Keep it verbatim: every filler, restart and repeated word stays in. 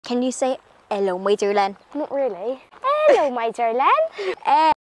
Can you say hello, my darling? Not really. Hello, my darling.